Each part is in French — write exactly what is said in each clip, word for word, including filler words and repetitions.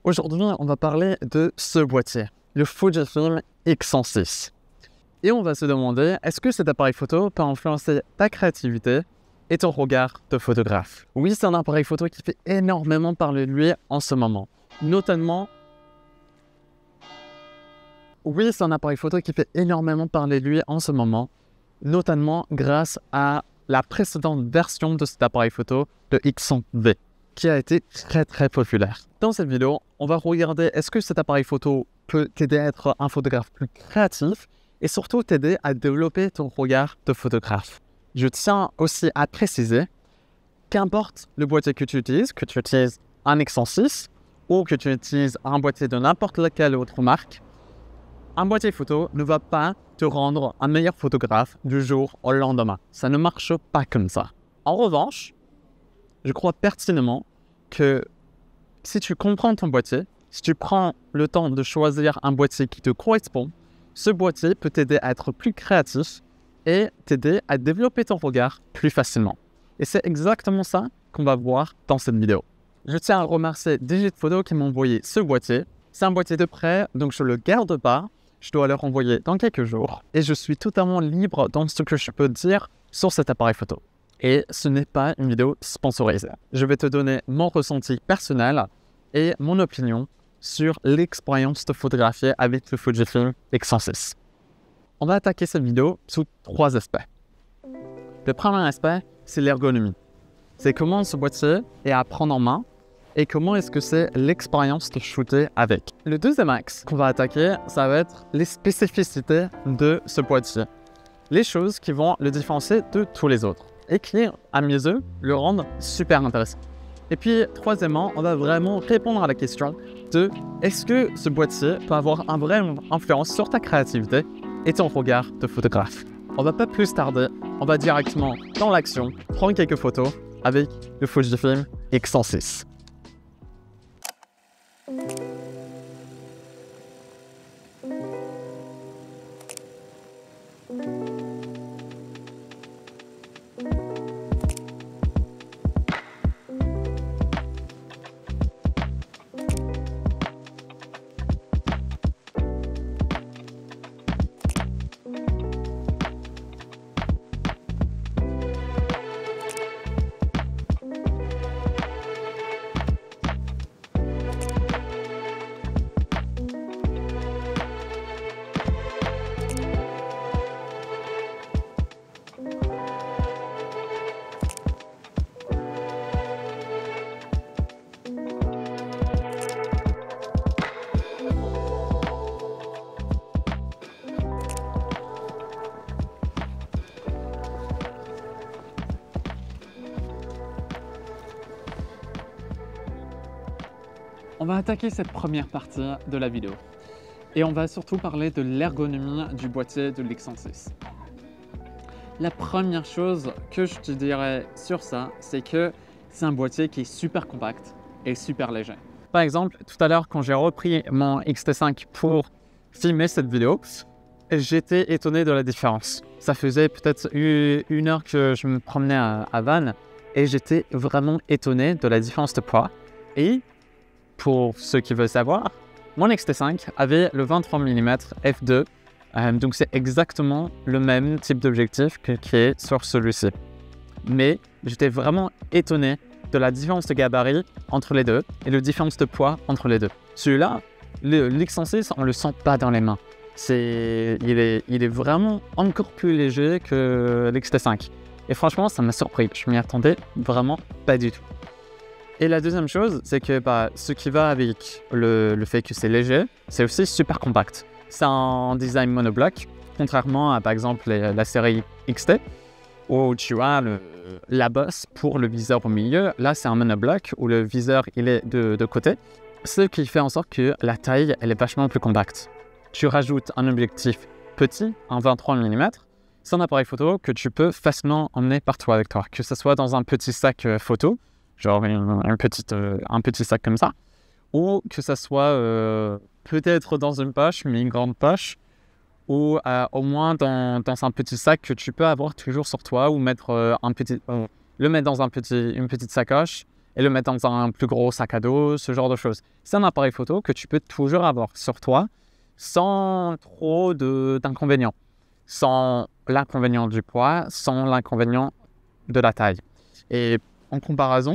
Aujourd'hui, on va parler de ce boîtier, le Fujifilm X cent six. Et on va se demander, est-ce que cet appareil photo peut influencer ta créativité et ton regard de photographe? Oui, c'est un appareil photo qui fait énormément parler de lui en ce moment. Notamment... Oui, c'est un appareil photo qui fait énormément parler de lui en ce moment, notamment grâce à la précédente version de cet appareil photo, le X cent V, qui a été très très populaire. Dans cette vidéo, on va regarder est-ce que cet appareil photo peut t'aider à être un photographe plus créatif et surtout t'aider à développer ton regard de photographe. Je tiens aussi à préciser qu'importe le boîtier que tu utilises, que tu utilises un X cent six ou que tu utilises un boîtier de n'importe laquelle autre marque, un boîtier photo ne va pas te rendre un meilleur photographe du jour au lendemain. Ça ne marche pas comme ça. En revanche, je crois pertinemment que si tu comprends ton boîtier, si tu prends le temps de choisir un boîtier qui te correspond, ce boîtier peut t'aider à être plus créatif et t'aider à développer ton regard plus facilement. Et c'est exactement ça qu'on va voir dans cette vidéo. Je tiens à remercier Digitphoto qui m'a envoyé ce boîtier. C'est un boîtier de prêt, donc je ne le garde pas. Je dois le renvoyer dans quelques jours. Et je suis totalement libre dans ce que je peux dire sur cet appareil photo. Et ce n'est pas une vidéo sponsorisée. Je vais te donner mon ressenti personnel et mon opinion sur l'expérience de photographier avec le Fujifilm X cent six. On va attaquer cette vidéo sous trois aspects. Le premier aspect, c'est l'ergonomie. C'est comment ce boîtier est à prendre en main et comment est-ce que c'est l'expérience de shooter avec. Le deuxième axe qu'on va attaquer, ça va être les spécificités de ce boîtier. Les choses qui vont le différencier de tous les autres et qui, à mes yeux, le rendent super intéressant. Et puis, troisièmement, on va vraiment répondre à la question de est-ce que ce boîtier peut avoir une vraie influence sur ta créativité et ton regard de photographe. On va pas plus tarder, on va directement dans l'action, prendre quelques photos avec le Fujifilm X cent six. On va attaquer cette première partie de la vidéo et on va surtout parler de l'ergonomie du boîtier de l'X cent six. La première chose que je te dirais sur ça, c'est que c'est un boîtier qui est super compact et super léger. Par exemple, tout à l'heure, quand j'ai repris mon X T cinq pour filmer cette vidéo, j'étais étonné de la différence. Ça faisait peut-être une heure que je me promenais à, à Vannes et j'étais vraiment étonné de la différence de poids. Et pour ceux qui veulent savoir, mon X T cinq avait le vingt-trois millimètres f deux, euh, donc c'est exactement le même type d'objectif que, qui est sur celui-ci. Mais j'étais vraiment étonné de la différence de gabarit entre les deux et la différence de poids entre les deux. Celui-là, le l'X cent six, on ne le sent pas dans les mains. C'est, il, est, il est vraiment encore plus léger que l'X T cinq. Et franchement, ça m'a surpris. Je m'y attendais vraiment pas du tout. Et la deuxième chose, c'est que bah, ce qui va avec le, le fait que c'est léger, c'est aussi super compact. C'est un design monobloc, contrairement à par exemple les, la série X T, où tu as le, la bosse pour le viseur au milieu. Là, c'est un monobloc où le viseur il est de, de côté, ce qui fait en sorte que la taille elle est vachement plus compacte. Tu rajoutes un objectif petit, un vingt-trois millimètres, c'est un appareil photo que tu peux facilement emmener partout avec toi, que ce soit dans un petit sac photo, genre une, une petite, euh, un petit sac comme ça, ou que ça soit euh, peut-être dans une poche, mais une grande poche, ou euh, au moins dans, dans un petit sac que tu peux avoir toujours sur toi, ou mettre euh, un petit, euh, le mettre dans un petit, une petite sacoche et le mettre dans un plus gros sac à dos, ce genre de choses. C'est un appareil photo que tu peux toujours avoir sur toi sans trop d'inconvénients, sans l'inconvénient du poids, sans l'inconvénient de la taille. Et en comparaison,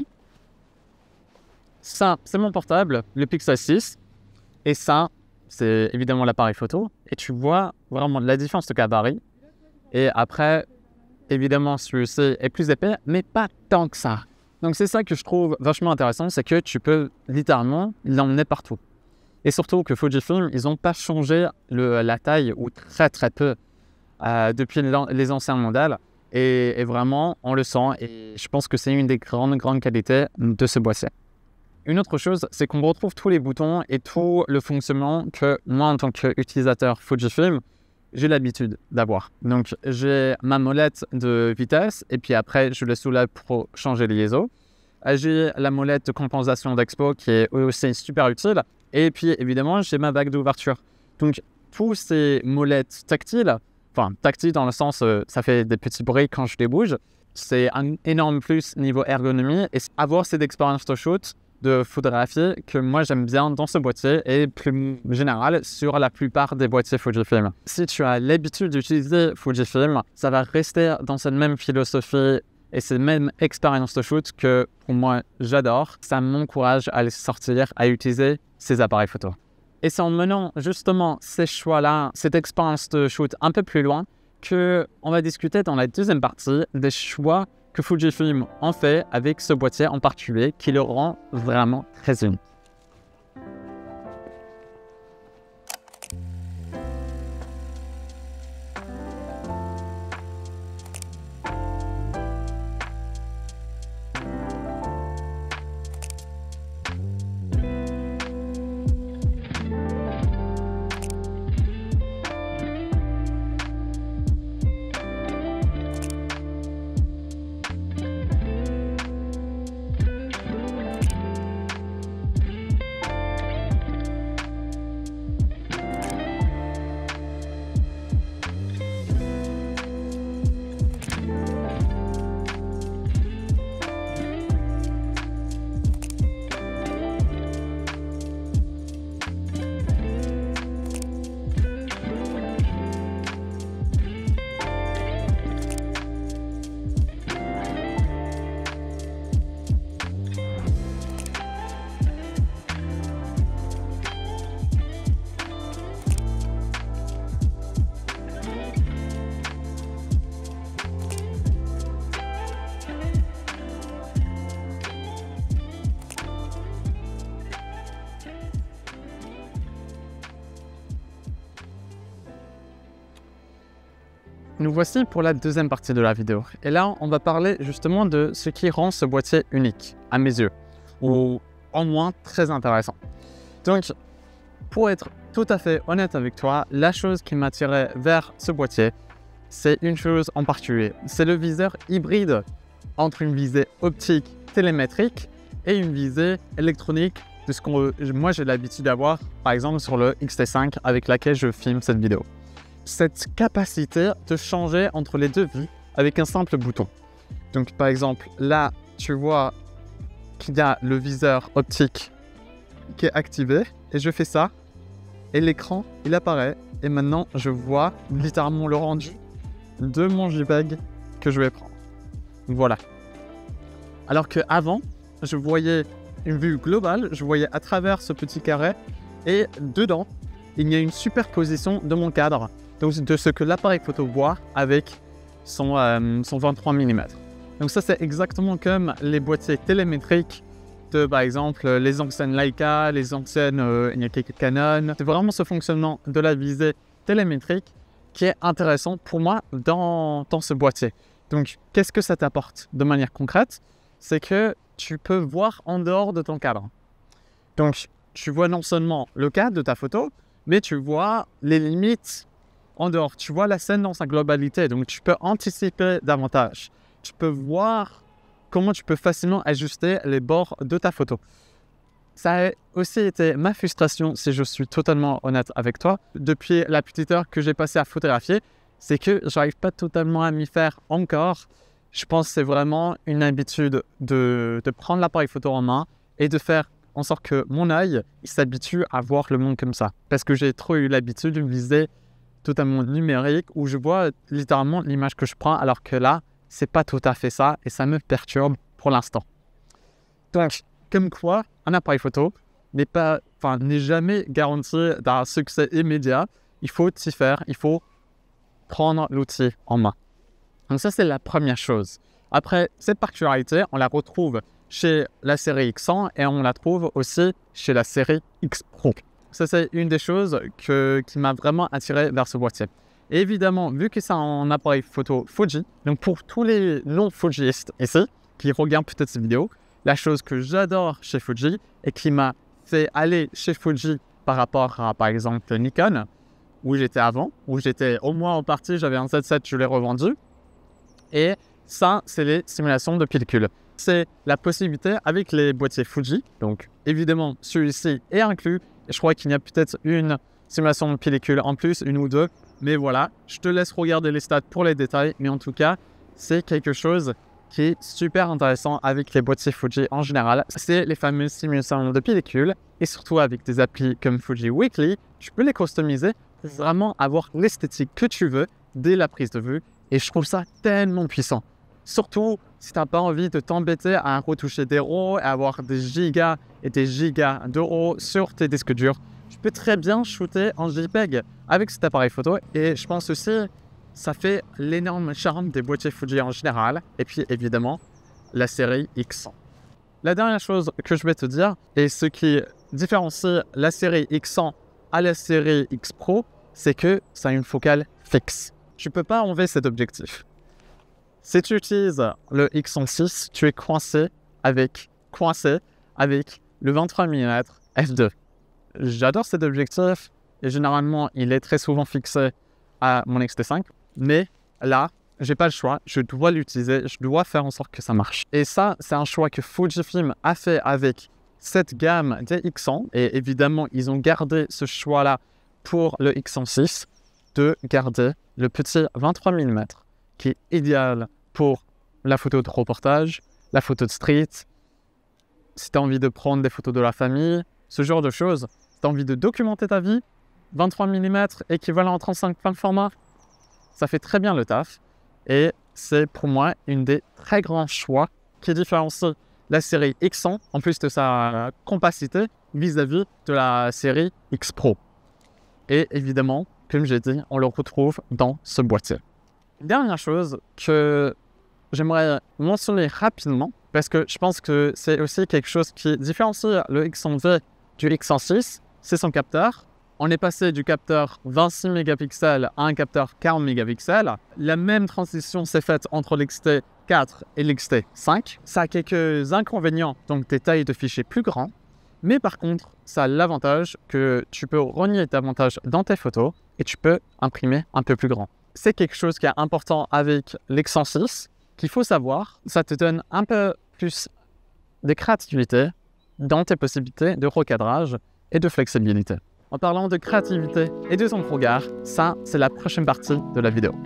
ça, c'est mon portable, le Pixel six, et ça, c'est évidemment l'appareil photo, et tu vois vraiment la différence de gabarit. Et après, évidemment, celui-ci est plus épais, mais pas tant que ça. Donc c'est ça que je trouve vachement intéressant, c'est que tu peux littéralement l'emmener partout. Et surtout que Fujifilm, ils n'ont pas changé le, la taille, ou très très peu, euh, depuis les anciens modèles. Et, et vraiment, on le sent, et je pense que c'est une des grandes, grandes qualités de ce boîtier. Une autre chose, c'est qu'on retrouve tous les boutons et tout le fonctionnement que moi, en tant qu'utilisateur Fujifilm, j'ai l'habitude d'avoir. Donc, j'ai ma molette de vitesse et puis après, je le soulève pour changer les I S O. J'ai la molette de compensation d'expo qui est aussi super utile. Et puis, évidemment, j'ai ma bague d'ouverture. Donc, tous ces molettes tactiles, enfin, tactiles dans le sens, euh, ça fait des petits bruits quand je les bouge, c'est un énorme plus niveau ergonomie. Et avoir cette expérience de shoot, de photographie que moi j'aime bien dans ce boîtier et plus général sur la plupart des boîtiers Fujifilm. Si tu as l'habitude d'utiliser Fujifilm, ça va rester dans cette même philosophie et cette même expérience de shoot que pour moi j'adore. Ça m'encourage à les sortir, à utiliser ces appareils photo. Et c'est en menant justement ces choix-là, cette expérience de shoot un peu plus loin, qu'on va discuter dans la deuxième partie des choix que Fujifilm en fait avec ce boîtier en particulier qui le rend vraiment très unique. Nous voici pour la deuxième partie de la vidéo. Et là, on va parler justement de ce qui rend ce boîtier unique, à mes yeux, ou au moins très intéressant. Donc, pour être tout à fait honnête avec toi, la chose qui m'a tiré vers ce boîtier, c'est une chose en particulier. C'est le viseur hybride entre une visée optique télémétrique et une visée électronique de ce que moi j'ai l'habitude d'avoir, par exemple sur le X T cinq avec laquelle je filme cette vidéo. Cette capacité de changer entre les deux vues avec un simple bouton. Donc par exemple, là, tu vois qu'il y a le viseur optique qui est activé et je fais ça et l'écran, il apparaît et maintenant, je vois littéralement le rendu de mon JPEG que je vais prendre. Voilà. Alors qu'avant, je voyais une vue globale, je voyais à travers ce petit carré et dedans, il y a une superposition de mon cadre. Donc de ce que l'appareil photo voit avec son, euh, son vingt-trois millimètres. Donc ça, c'est exactement comme les boîtiers télémétriques de, par exemple, les anciennes Leica, les anciennes euh, Canon. C'est vraiment ce fonctionnement de la visée télémétrique qui est intéressant pour moi dans, dans ce boîtier. Donc, qu'est-ce que ça t'apporte de manière concrète? C'est que tu peux voir en dehors de ton cadre. Donc, tu vois non seulement le cadre de ta photo, mais tu vois les limites en dehors. Tu vois la scène dans sa globalité, donc tu peux anticiper davantage. Tu peux voir comment tu peux facilement ajuster les bords de ta photo. Ça a aussi été ma frustration, si je suis totalement honnête avec toi, depuis la petite heure que j'ai passée à photographier, c'est que je n'arrive pas totalement à m'y faire encore je pense que c'est vraiment une habitude de, de prendre l'appareil photo en main et de faire en sorte que mon œil il s'habitue à voir le monde comme ça. Parce que j'ai trop eu l'habitude de viser totalement numérique où je vois littéralement l'image que je prends alors que là, c'est pas tout à fait ça et ça me perturbe pour l'instant. Donc, comme quoi, un appareil photo n'est pas, enfin, n'est jamais garanti d'un succès immédiat. Il faut s'y faire, il faut prendre l'outil en main. Donc ça, c'est la première chose. Après, cette particularité, on la retrouve chez la série X cent et on la trouve aussi chez la série X Pro. Ça, c'est une des choses que, qui m'a vraiment attiré vers ce boîtier. Et évidemment, vu que c'est un appareil photo Fuji, donc pour tous les non-Fujistes ici, qui regardent peut-être cette vidéo, la chose que j'adore chez Fuji et qui m'a fait aller chez Fuji par rapport à, par exemple, Nikon, où j'étais avant, où j'étais au moins en partie, j'avais un sept sept, je l'ai revendu. Et ça, c'est les simulations de pellicule. C'est la possibilité avec les boîtiers Fuji, donc évidemment celui-ci est inclus, et je crois qu'il y a peut-être une simulation de pellicule en plus, une ou deux, mais voilà, je te laisse regarder les stats pour les détails, mais en tout cas, c'est quelque chose qui est super intéressant avec les boîtiers Fuji en général, c'est les fameuses simulations de pellicule, et surtout avec des applis comme Fuji Weekly, tu peux les customiser pour vraiment avoir l'esthétique que tu veux dès la prise de vue, et je trouve ça tellement puissant. Surtout si tu n'as pas envie de t'embêter à retoucher des RAW et avoir des gigas et des gigas de RAW sur tes disques durs. Tu peux très bien shooter en JPEG avec cet appareil photo, et je pense aussi ça fait l'énorme charme des boîtiers Fuji en général, et puis évidemment la série X cent. La dernière chose que je vais te dire, et ce qui différencie la série X cent à la série X Pro, c'est que ça a une focale fixe. Tu ne peux pas enlever cet objectif. Si tu utilises le X cent six, tu es coincé avec, coincé avec le vingt-trois millimètres f deux. J'adore cet objectif et généralement il est très souvent fixé à mon X T cinq. Mais là, j'ai pas le choix, je dois l'utiliser, je dois faire en sorte que ça marche. Et ça, c'est un choix que Fujifilm a fait avec cette gamme des X cent. Et évidemment, ils ont gardé ce choix-là pour le X cent six, de garder le petit vingt-trois millimètres qui est idéal pour la photo de reportage, la photo de street, si tu as envie de prendre des photos de la famille, ce genre de choses. Si tu as envie de documenter ta vie, vingt-trois millimètres équivalent en trente-cinq plein format, ça fait très bien le taf. Et c'est pour moi une des très grands choix qui différencie la série X cent, en plus de sa compacité, vis-à-vis de la série X Pro. Et évidemment, comme j'ai dit, on le retrouve dans ce boîtier. Dernière chose que j'aimerais mentionner rapidement, parce que je pense que c'est aussi quelque chose qui différencie le X cent V du X cent six, c'est son capteur. On est passé du capteur vingt-six mégapixels à un capteur quarante mégapixels. La même transition s'est faite entre l'X T quatre et l'X T cinq. Ça a quelques inconvénients, donc des tailles de fichiers plus grands. Mais par contre, ça a l'avantage que tu peux renier davantage dans tes photos et tu peux imprimer un peu plus grand. C'est quelque chose qui est important avec l'X cent six, qu'il faut savoir. Ça te donne un peu plus de créativité dans tes possibilités de recadrage et de flexibilité. En parlant de créativité et de ton regard, ça, c'est la prochaine partie de la vidéo.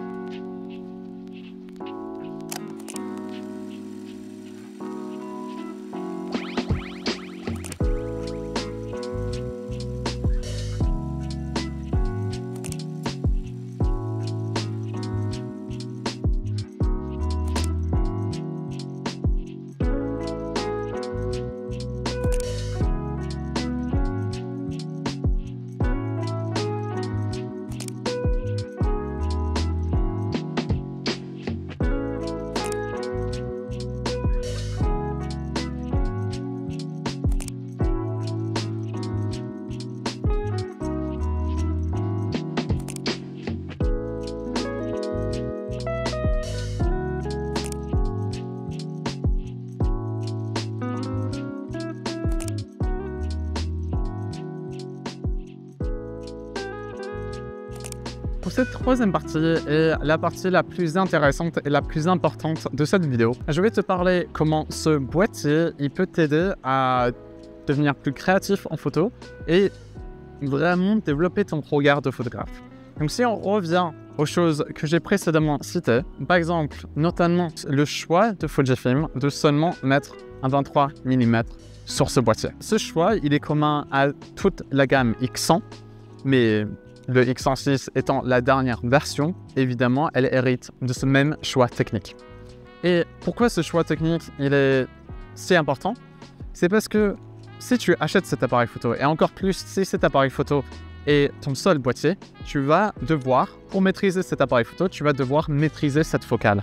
Pour cette troisième partie est la partie la plus intéressante et la plus importante de cette vidéo. Je vais te parler comment ce boîtier il peut t'aider à devenir plus créatif en photo et vraiment développer ton regard de photographe. Donc si on revient aux choses que j'ai précédemment citées. Par exemple, notamment le choix de Fujifilm de seulement mettre un vingt-trois millimètres sur ce boîtier. Ce choix, il est commun à toute la gamme X cent, mais le X cent six étant la dernière version, évidemment, elle hérite de ce même choix technique. Et pourquoi ce choix technique, il est si important? C'est parce que si tu achètes cet appareil photo, et encore plus si cet appareil photo est ton seul boîtier, tu vas devoir, pour maîtriser cet appareil photo, tu vas devoir maîtriser cette focale.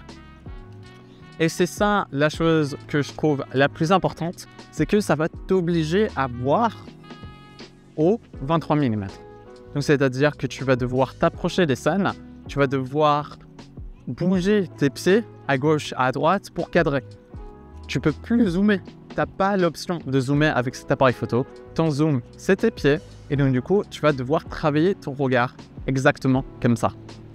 Et c'est ça la chose que je trouve la plus importante, c'est que ça va t'obliger à voir au vingt-trois millimètres. Donc c'est-à-dire que tu vas devoir t'approcher des scènes, tu vas devoir bouger tes pieds à gauche, à droite pour cadrer. Tu peux plus zoomer. Tu n'as pas l'option de zoomer avec cet appareil photo. Ton zoom, c'est tes pieds. Et donc du coup, tu vas devoir travailler ton regard exactement comme ça.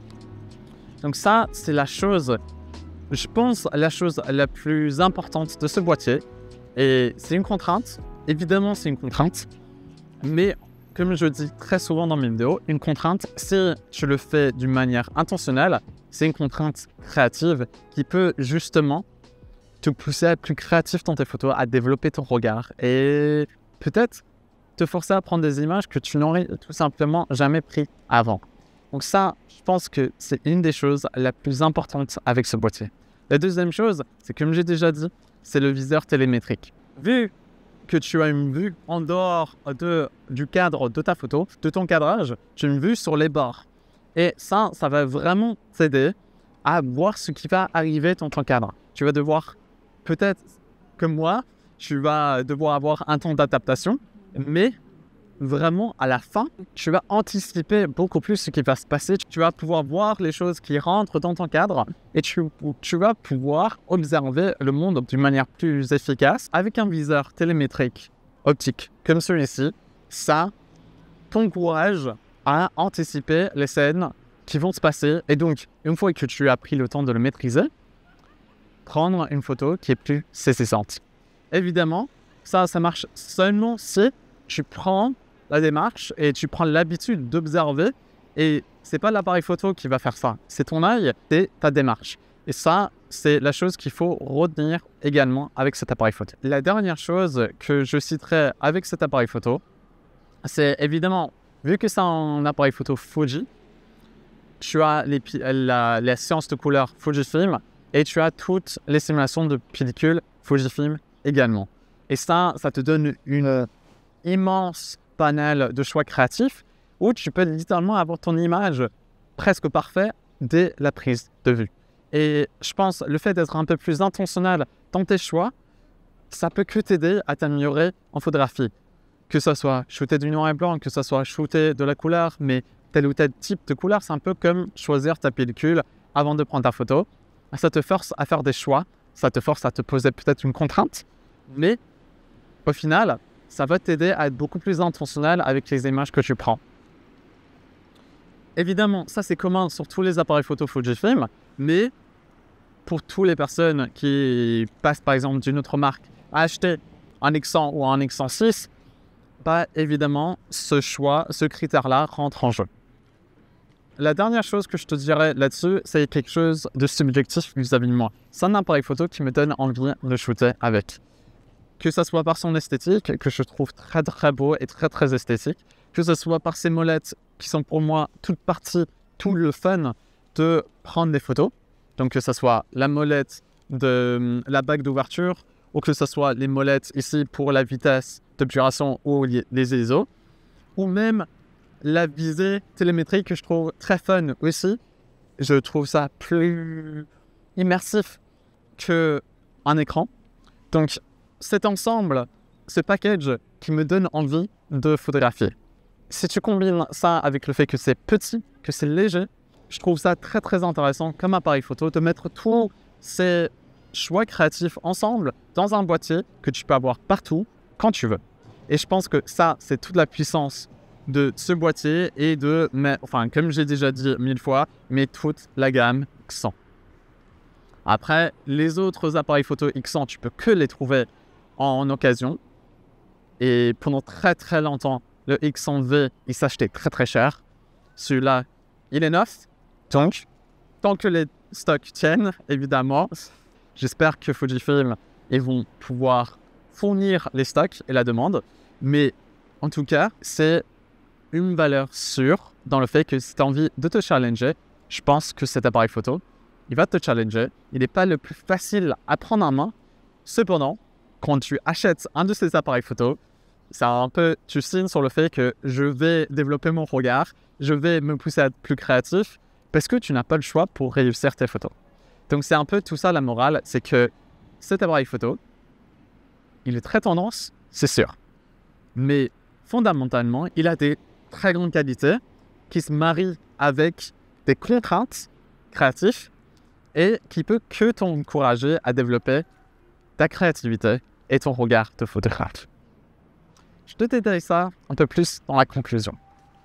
Donc ça, c'est la chose, je pense, la chose la plus importante de ce boîtier. Et c'est une contrainte. Évidemment, c'est une contrainte. Mais comme je dis très souvent dans mes vidéos, une contrainte, si tu le fais d'une manière intentionnelle, c'est une contrainte créative qui peut justement te pousser à être plus créatif dans tes photos, à développer ton regard et peut-être te forcer à prendre des images que tu n'aurais tout simplement jamais pris avant. Donc ça, je pense que c'est une des choses les plus importantes avec ce boîtier. La deuxième chose, c'est comme j'ai déjà dit, c'est le viseur télémétrique. Vu que tu as une vue en dehors de, du cadre de ta photo, de ton cadrage, tu as une vue sur les bords. Et ça, ça va vraiment t'aider à voir ce qui va arriver dans ton cadre. Tu vas devoir, peut-être comme moi, tu vas devoir avoir un temps d'adaptation, mais vraiment à la fin, tu vas anticiper beaucoup plus ce qui va se passer. Tu vas pouvoir voir les choses qui rentrent dans ton cadre et tu, tu vas pouvoir observer le monde d'une manière plus efficace. Avec un viseur télémétrique optique comme celui-ci, ça t'encourage à anticiper les scènes qui vont se passer. Et donc, une fois que tu as pris le temps de le maîtriser, prendre une photo qui est plus saisissante. Évidemment, ça, ça marche seulement si tu prends la démarche et tu prends l'habitude d'observer. Et c'est pas l'appareil photo qui va faire ça, c'est ton œil, c'est ta démarche. Et ça, c'est la chose qu'il faut retenir également avec cet appareil photo. La dernière chose que je citerai avec cet appareil photo, c'est évidemment, vu que c'est un appareil photo Fuji, tu as les, la, la séance de couleur Fujifilm et tu as toutes les simulations de pellicule Fujifilm également. Et ça, ça te donne une immense panel de choix créatifs où tu peux littéralement avoir ton image presque parfaite dès la prise de vue. Et je pense le fait d'être un peu plus intentionnel dans tes choix, ça peut que t'aider à t'améliorer en photographie. Que ce soit shooter du noir et blanc, que ce soit shooter de la couleur, mais tel ou tel type de couleur, c'est un peu comme choisir ta pellicule avant de prendre ta photo. Ça te force à faire des choix, ça te force à te poser peut-être une contrainte, mais au final, ça va t'aider à être beaucoup plus intentionnel avec les images que tu prends. Évidemment, ça c'est commun sur tous les appareils photo Fujifilm, mais pour toutes les personnes qui passent par exemple d'une autre marque à acheter un X cent ou un X cent six, bah évidemment, ce choix, ce critère-là rentre en jeu. La dernière chose que je te dirais là-dessus, c'est quelque chose de subjectif vis-à-vis de moi. C'est un appareil photo qui me donne envie de shooter avec. Que ce soit par son esthétique, que je trouve très très beau et très très esthétique, que ce soit par ses molettes qui sont pour moi toute partie, tout le fun de prendre des photos. Donc que ce soit la molette de la bague d'ouverture ou que ce soit les molettes ici pour la vitesse d'obturation ou les I S O, ou même la visée télémétrique que je trouve très fun aussi. Je trouve ça plus immersif qu'un écran. Donc cet ensemble, ce package qui me donne envie de photographier. Si tu combines ça avec le fait que c'est petit, que c'est léger, je trouve ça très très intéressant comme appareil photo de mettre tous ces choix créatifs ensemble dans un boîtier que tu peux avoir partout quand tu veux. Et je pense que ça, c'est toute la puissance de ce boîtier et de, mais, enfin, comme j'ai déjà dit mille fois, mais toute la gamme X cent. Après, les autres appareils photo X cent, tu peux que les trouver en occasion. Et pendant très très longtemps, le X cent V, il s'achetait très très cher. Celui-là, il est neuf. Donc, tant que les stocks tiennent, évidemment, j'espère que Fujifilm ils vont pouvoir fournir les stocks et la demande. Mais en tout cas, c'est une valeur sûre dans le fait que si tu as envie de te challenger, je pense que cet appareil photo, il va te challenger. Il n'est pas le plus facile à prendre en main. Cependant, quand tu achètes un de ces appareils photo, c'est un peu, tu signes sur le fait que je vais développer mon regard, je vais me pousser à être plus créatif parce que tu n'as pas le choix pour réussir tes photos. Donc c'est un peu tout ça la morale, c'est que cet appareil photo, il est très tendance, c'est sûr. Mais fondamentalement, il a des très grandes qualités qui se marient avec des contraintes créatives et qui peut que t'encourager à développer ta créativité et ton regard de photographe. Je te détaille ça un peu plus dans la conclusion.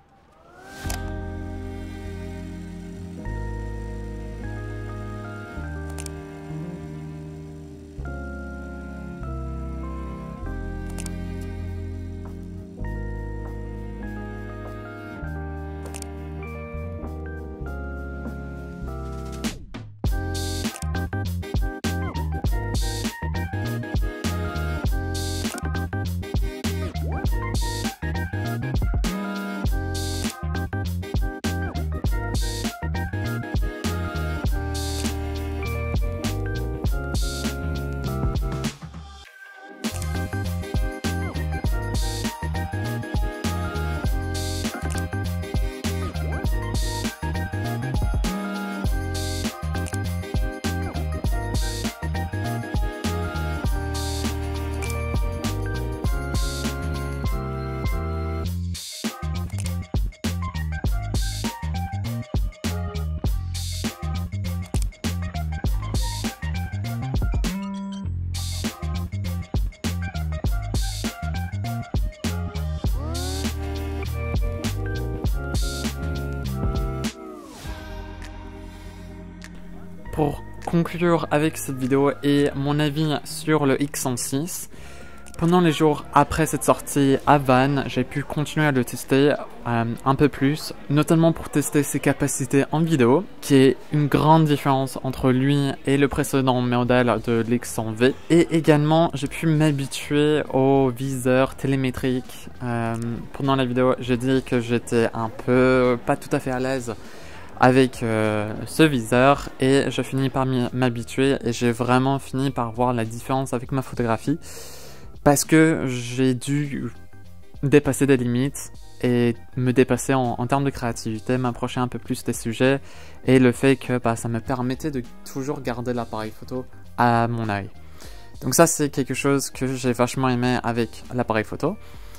Pour conclure avec cette vidéo et mon avis sur le X cent six, pendant les jours après cette sortie à Vannes, j'ai pu continuer à le tester euh, un peu plus, notamment pour tester ses capacités en vidéo, qui est une grande différence entre lui et le précédent modèle de l'X cent V. Et également, j'ai pu m'habituer au viseur télémétrique. Euh, pendant la vidéo, j'ai dit que j'étais un peu pas tout à fait à l'aise avec euh, ce viseur et je finis par m'habituer et j'ai vraiment fini par voir la différence avec ma photographie parce que j'ai dû dépasser des limites et me dépasser en, en termes de créativité, m'approcher un peu plus des sujets et le fait que bah, ça me permettait de toujours garder l'appareil photo à mon œil. Donc ça c'est quelque chose que j'ai vachement aimé avec l'appareil photo.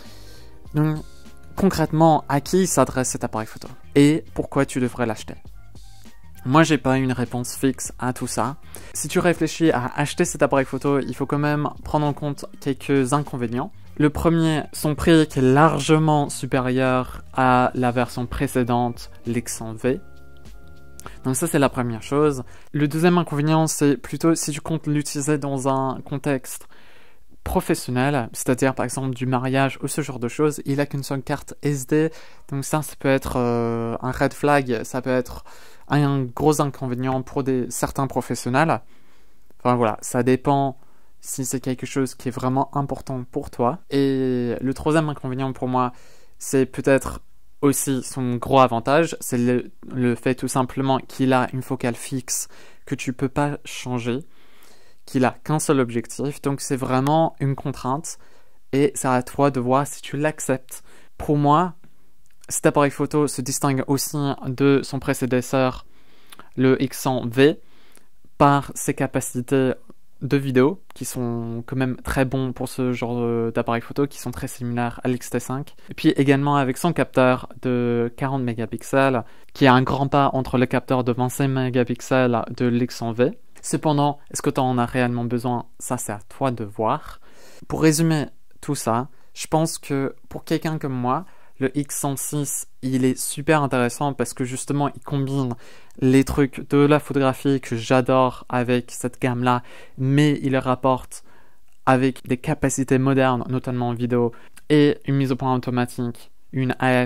Donc concrètement, à qui s'adresse cet appareil photo et pourquoi tu devrais l'acheter? Moi, j'ai pas une réponse fixe à tout ça. Si tu réfléchis à acheter cet appareil photo, il faut quand même prendre en compte quelques inconvénients. Le premier, son prix qui est largement supérieur à la version précédente, l'X cent V. Donc ça, c'est la première chose. Le deuxième inconvénient, c'est plutôt si tu comptes l'utiliser dans un contexte professionnel, c'est-à-dire par exemple du mariage ou ce genre de choses, il a qu'une seule carte S D, donc ça, ça peut être euh, un red flag, ça peut être un gros inconvénient pour des, certains professionnels. Enfin voilà, ça dépend si c'est quelque chose qui est vraiment important pour toi. Et le troisième inconvénient pour moi, c'est peut-être aussi son gros avantage, c'est le, le fait tout simplement qu'il a une focale fixe que tu peux pas changer, qu'il a qu'un seul objectif, donc c'est vraiment une contrainte et c'est à toi de voir si tu l'acceptes. Pour moi, cet appareil photo se distingue aussi de son prédécesseur, le X cent V, par ses capacités de vidéo qui sont quand même très bons pour ce genre d'appareil photo, qui sont très similaires à l'X T cinq. Et puis également avec son capteur de quarante mégapixels, qui a un grand pas entre le capteur de vingt-cinq mégapixels de l'X cent V. Cependant, est-ce que tu en as réellement besoin? Ça, c'est à toi de voir. Pour résumer tout ça, je pense que pour quelqu'un comme moi, le X cent six, il est super intéressant parce que justement, il combine les trucs de la photographie que j'adore avec cette gamme-là, mais il les rapporte avec des capacités modernes, notamment en vidéo, et une mise au point automatique, une A F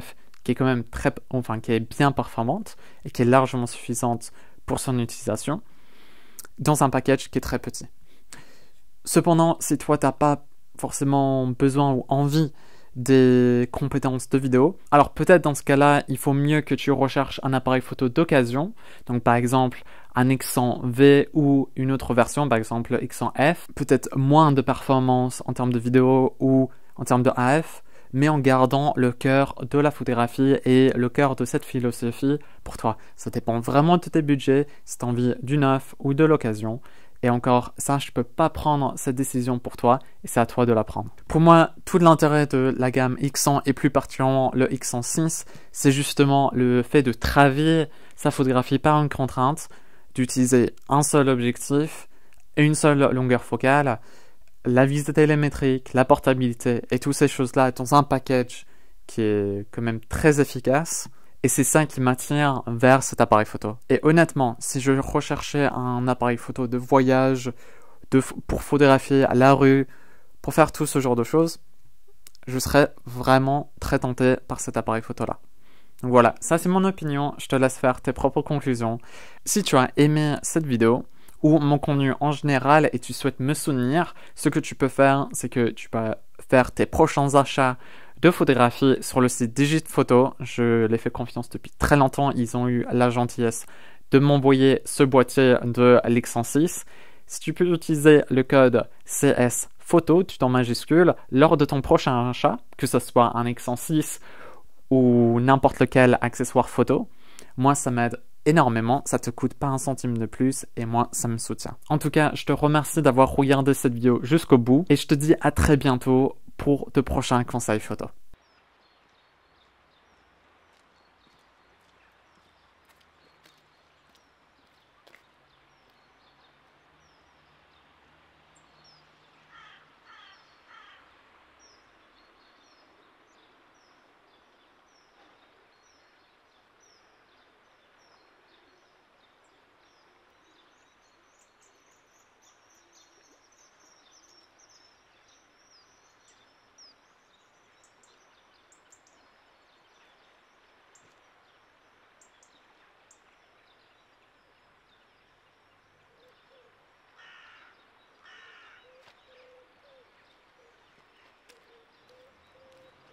qui est quand même très, enfin, qui est bien performante et qui est largement suffisante pour son utilisation, dans un package qui est très petit. Cependant, si toi, tu n'as pas forcément besoin ou envie des compétences de vidéo, alors peut-être dans ce cas-là, il faut mieux que tu recherches un appareil photo d'occasion, donc par exemple un X cent V ou une autre version, par exemple X cent F, peut-être moins de performance en termes de vidéo ou en termes de A F, mais en gardant le cœur de la photographie et le cœur de cette philosophie pour toi. Ça dépend vraiment de tes budgets, si tu as envie du neuf ou de l'occasion. Et encore, ça, je ne peux pas prendre cette décision pour toi et c'est à toi de la prendre. Pour moi, tout l'intérêt de la gamme X cent et plus particulièrement le X cent six, c'est justement le fait de travailler sa photographie par une contrainte, d'utiliser un seul objectif et une seule longueur focale, la visée télémétrique, la portabilité et toutes ces choses-là dans un package qui est quand même très efficace. Et c'est ça qui m'attire vers cet appareil photo. Et honnêtement, si je recherchais un appareil photo de voyage, de, pour photographier à la rue, pour faire tout ce genre de choses, je serais vraiment très tenté par cet appareil photo-là. Donc voilà, ça c'est mon opinion, je te laisse faire tes propres conclusions. Si tu as aimé cette vidéo, ou mon contenu en général, et tu souhaites me soutenir, ce que tu peux faire, c'est que tu peux faire tes prochains achats de photographie sur le site Digitphoto. Je les fais confiance depuis très longtemps. Ils ont eu la gentillesse de m'envoyer ce boîtier de l'X cent six. Si tu peux utiliser le code C S photo, tout en majuscule, lors de ton prochain achat, que ce soit un X cent six ou n'importe lequel accessoire photo, moi ça m'aide énormément, ça te coûte pas un centime de plus et moi ça me soutient. En tout cas, je te remercie d'avoir regardé cette vidéo jusqu'au bout et je te dis à très bientôt pour de prochains conseils photo.